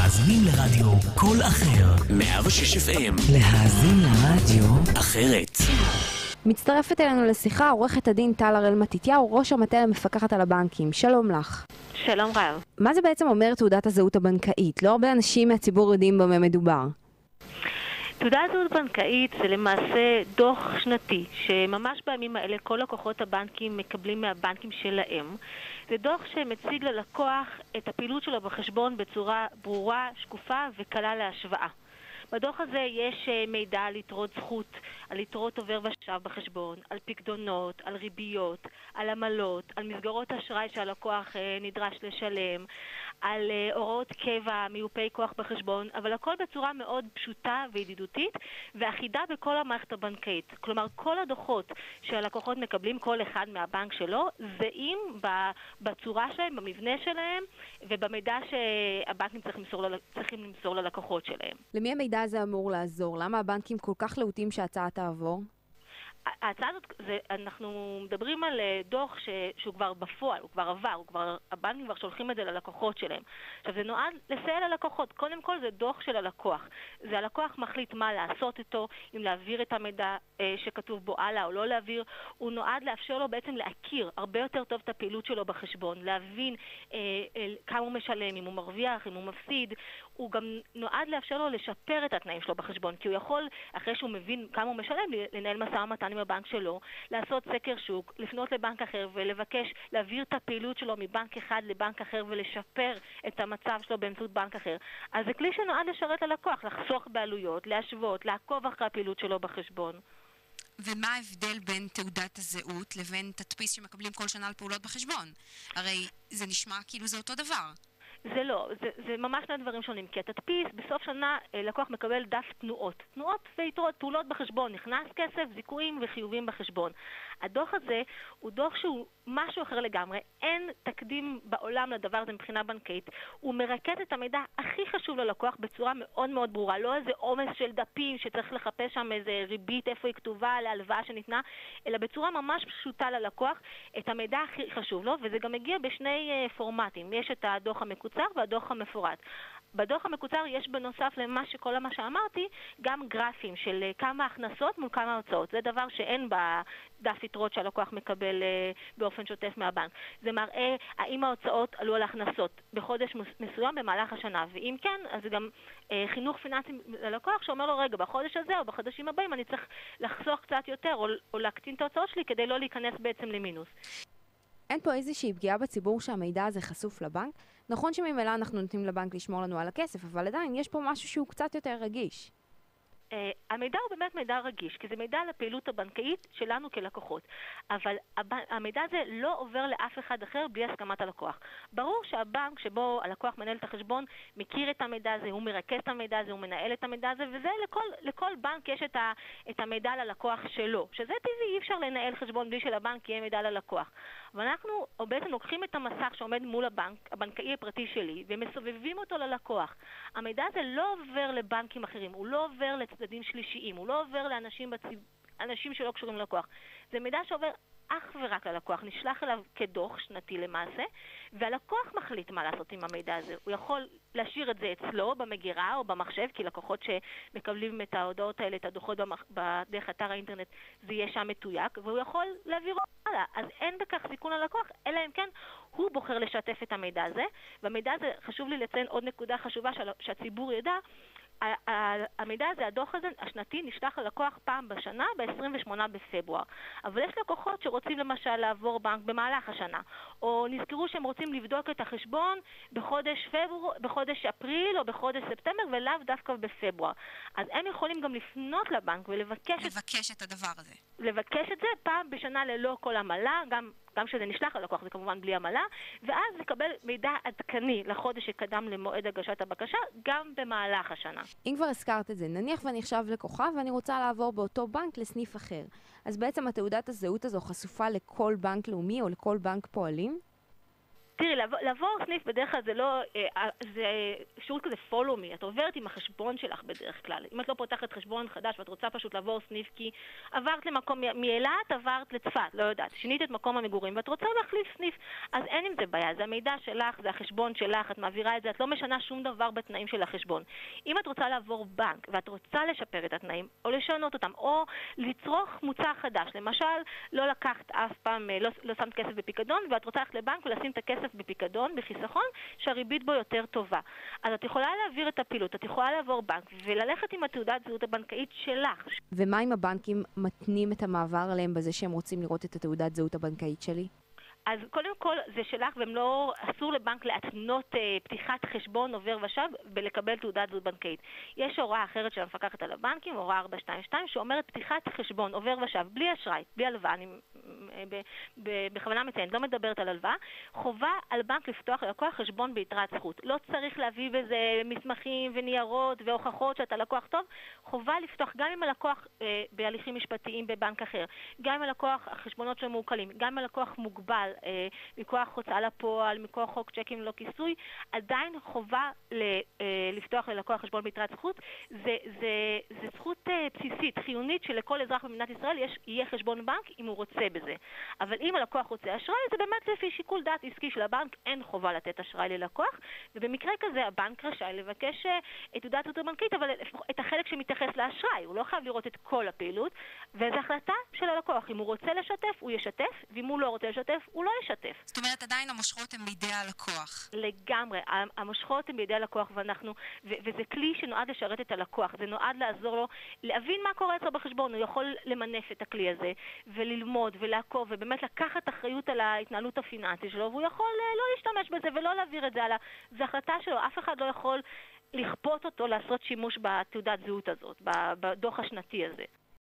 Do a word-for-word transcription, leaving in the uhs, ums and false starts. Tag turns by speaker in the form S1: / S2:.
S1: מאזינים לרדיו קול אחר. מאה ושש אף אם. להאזין לרדיו אחרת.
S2: מצטרפת אלינו לשיחה עורכת הדין טל הראל מתתיהו, ראש המטה למפקחת על הבנקים. שלום לך.
S3: שלום רב.
S2: מה זה בעצם אומר תעודת הזהות הבנקאית? לא הרבה אנשים מהציבור יודעים במה מדובר.
S3: תעודת זהות בנקאית זה למעשה דוח שנתי שממש בימים האלה כל לקוחות הבנקים מקבלים מהבנקים שלהם. זה דוח שמציג ללקוח את הפעילות שלו בחשבון בצורה ברורה, שקופה וקלה להשוואה. בדוח הזה יש מידע על יתרות זכות, על יתרות עובר ושב בחשבון, על פקדונות, על ריביות, על עמלות, על מסגרות אשראי שהלקוח נדרש לשלם, על הוראות קבע, מיופי כוח בחשבון, אבל הכל בצורה מאוד פשוטה וידידותית ואחידה בכל המערכת הבנקאית. כלומר, כל הדוחות שהלקוחות מקבלים, כל אחד מהבנק שלו, זהים בצורה שלהם, במבנה שלהם ובמידע שהבנקים צריכים למסור, צריכים למסור ללקוחות שלהם.
S2: למי המידע הזה אמור לעזור? למה הבנקים כל כך להוטים שההצעה תעבור?
S3: ההצעה הזאת, זה, אנחנו מדברים על דוח ש, שהוא כבר בפועל, הוא כבר עבר, הוא כבר, הבנקים כבר שולחים את זה ללקוחות שלהם. עכשיו, זה נועד לסייע ללקוחות. קודם כל, זה דוח של הלקוח. זה הלקוח מחליט מה לעשות איתו, אם להעביר את המידע אה, שכתוב בו הלאה או לא להעביר. הוא נועד לאפשר לו בעצם להכיר הרבה יותר טוב את הפעילות שלו בחשבון, להבין אה, אה, כמה הוא משלם, אם הוא מרוויח, אם הוא מפסיד. הוא גם נועד לאפשר לו לשפר את התנאים שלו בחשבון, כי הוא יכול, אחרי שהוא מבין כמה הוא משלם, לנהל משא ומתן עם הבנק שלו, לעשות סקר שוק, לפנות לבנק אחר ולבקש להעביר את הפעילות שלו מבנק אחד לבנק אחר ולשפר את המצב שלו באמצעות בנק אחר. אז זה כלי שנועד לשרת ללקוח, לחסוך בעלויות, להשוות, לעקוב אחרי הפעילות שלו בחשבון.
S4: ומה ההבדל בין תעודת הזהות לבין תדפיס שמקבלים כל שנה על פעולות בחשבון? הרי זה נשמע כאילו זה אותו דבר.
S3: זה לא, זה, זה ממש שני דברים שונים, כי התדפיס בסוף שנה לקוח מקבל דף תנועות, תנועות ויתרות, פעולות בחשבון, נכנס כסף, זיכויים וחיובים בחשבון. הדוח הזה הוא דוח שהוא משהו אחר לגמרי, אין תקדים בעולם לדבר הזה מבחינה בנקאית, הוא מרכז את המידע הכי חשוב ללקוח בצורה מאוד מאוד ברורה, לא איזה עומס של דפים שצריך לחפש שם איזה ריבית איפה היא כתובה להלוואה שניתנה, אלא בצורה ממש פשוטה ללקוח את המידע הכי חשוב לו, וזה גם מגיע בשני uh, פורמטים, יש את הדוח המקוצר והדוח המפורט. בדוח המקוצר יש בנוסף למה שכל מה שאמרתי, גם גרפים של כמה הכנסות מול כמה הוצאות. זה דבר שאין בדף יתרות שהלקוח מקבל באופן שוטף מהבנק. זה מראה האם ההוצאות עלו על הכנסות בחודש מסוים במהלך השנה, ואם כן, אז זה גם חינוך פיננסי ללקוח שאומר לו, רגע, בחודש הזה או בחודשים הבאים אני צריך לחסוך קצת יותר או, או להקטין את ההוצאות שלי כדי לא להיכנס בעצם למינוס.
S2: אין פה איזושהי פגיעה בציבור שהמידע הזה חשוף לבנק? נכון שממילא אנחנו נותנים לבנק לשמור לנו על הכסף, אבל עדיין יש פה משהו שהוא קצת יותר רגיש.
S3: Uh, המידע הוא באמת מידע רגיש, כי זה מידע על הפעילות הבנקאית שלנו כלקוחות. אבל הב... המידע הזה לא עובר לאף אחד אחר בלי הסכמת הלקוח. ברור שהבנק שבו הלקוח מנהל את החשבון מכיר את המידע הזה, הוא מרכז את המידע הזה, הוא מנהל את המידע הזה, וזה לכל, לכל בנק יש את, ה... את המידע ללקוח שלו. שזה טבעי, אי אפשר לנהל חשבון בלי שלבנק יהיה מידע ללקוח. אבל אנחנו בעצם לוקחים את המסך שעומד מול הבנק, הבנקאי הפרטי שלי, ומסובבים אותו ללקוח. המידע הזה לא עובר לבנקים אחרים, הוא לא עובר לצדדים שלישיים, הוא לא עובר לאנשים בציב... אנשים שלא קשורים ללקוח. זה מידע שעובר אך ורק ללקוח, נשלח אליו כדוח שנתי למעשה, והלקוח מחליט מה לעשות עם המידע הזה. הוא יכול להשאיר את זה אצלו במגירה או במחשב, כי לקוחות שמקבלים את ההודעות האלה, את הדוחות במח... בדרך אתר האינטרנט, זה יהיה שם מתויק, והוא יכול להעביר הלאה. אז אין בכך סיכון ללקוח, אלא אם כן הוא בוחר לשתף את המידע הזה, והמידע הזה, חשוב לי לציין עוד נקודה חשובה שהציבור ידע, המידע הזה, הדוח הזה, השנתי, נשלח ללקוח פעם בשנה, ב-עשרים ושמונה בפברואר. אבל יש לקוחות שרוצים למשל לעבור בנק במהלך השנה, או נזכרו שהם רוצים לבדוק את החשבון בחודש פברואר, בחודש אפריל או בחודש ספטמבר, ולאו דווקא בפברואר. אז הם יכולים גם לפנות לבנק ולבקש
S4: לבקש את הדבר הזה.
S3: לבקש את זה פעם בשנה ללא כל עמלה, גם גם שזה נשלח ללקוח, זה כמובן בלי עמלה, ואז לקבל מידע עדכני לחודש שקדם למועד הגשת הבקשה, גם במהלך השנה.
S2: אם כבר הזכרת את זה, נניח ואני עכשיו לקוחה ואני רוצה לעבור באותו בנק לסניף אחר. אז בעצם התעודת הזהות הזו חשופה לכל בנק לאומי או לכל בנק פועלים?
S3: תראי, לעבור סניף בדרך כלל זה לא, זה שירות כזה follow me, את עוברת עם החשבון שלך בדרך כלל. אם את לא פותחת חשבון חדש ואת רוצה פשוט לעבור סניף כי עברת למקום, מאילת עברת לצפת, לא יודעת, שינית את מקום המגורים ואת רוצה להחליף סניף, אז אין עם זה בעיה, זה המידע שלך, זה החשבון שלך, את מעבירה את זה, את לא משנה שום דבר בתנאים של החשבון. אם את רוצה לעבור בנק ואת רוצה לשפר את התנאים, או לשנות אותם, או לצרוך מוצר חדש, למשל, לא לקחת אף פעם, לא, לא שמת כסף בפיקדון, ואת רוצה ללכת לבנק ולשים את הכסף בפיקדון, בחיסכון, שהריבית בו יותר טובה. אז את יכולה להעביר את הפעילות, את יכולה לעבור בנק, וללכת עם התעודת זהות הבנקאית שלך.
S2: ומה אם הבנקים מתנים את המעבר עליהם בזה שהם רוצים לראות את התעודת זהות הבנקאית שלי?
S3: אז קודם כל זה שלך, והם לא, אסור לבנק להתנות אה, פתיחת חשבון עובר ושב ולקבל תעודת זהות בנקאית. יש הוראה אחרת של המפקחת על הבנקים, הוראה ארבע שתיים שתיים, שאומרת פתיחת חשבון עובר ושב, בלי אשראי, בלי הלוואה, אני אה, ב, ב, בכוונה מציינת, לא מדברת על הלוואה, חובה על בנק לפתוח ללקוח חשבון ביתרת זכות. לא צריך להביא בזה מסמכים וניירות והוכחות שאתה לקוח טוב, חובה לפתוח גם אם הלקוח אה, בהליכים משפטיים בבנק אחר, גם אם הלקוח, החשבונות שלו מעוקלים, גם אם הלקוח מוגבל, מכוח הוצאה לפועל, מכוח חוק צ'קים ללא כיסוי, עדיין חובה לפתוח ללקוח חשבון ביתרת זכות. זה, זה, זה זכות בסיסית, חיונית, שלכל אזרח במדינת ישראל יש, יהיה חשבון בנק אם הוא רוצה בזה. אבל אם הלקוח רוצה אשראי, זה באמת לפי שיקול דעת עסקי של הבנק, אין חובה לתת אשראי ללקוח, ובמקרה כזה הבנק רשאי לבקש את תעודת זהות הבנקאית, אבל את החלק שמתייחס לאשראי, הוא לא חייב לראות את כל הפעילות, וזו החלטה של הלקוח. אם הוא רוצה לשתף, הוא ישתף, ואם הוא לא רוצה לשתף, הוא לא ישתף.
S4: זאת אומרת, עדיין המושכות הן בידי הלקוח.
S3: לגמרי. המושכות הן בידי הלקוח, ואנחנו, ו- וזה כלי שנועד לשרת את הלקוח. זה נועד לעזור לו להבין מה קורה אצלו בחשבון. הוא יכול למנף את הכלי הזה, וללמוד, ולעקוב, ובאמת לקחת אחריות על ההתנהלות הפיננסית שלו, והוא יכול לא להשתמש בזה ולא להעביר את זה הלאה. זו החלטה שלו. אף אחד לא יכול לכפות אותו לעשות שימוש בתעודת זהות הזאת, בדוח השנתי הזה.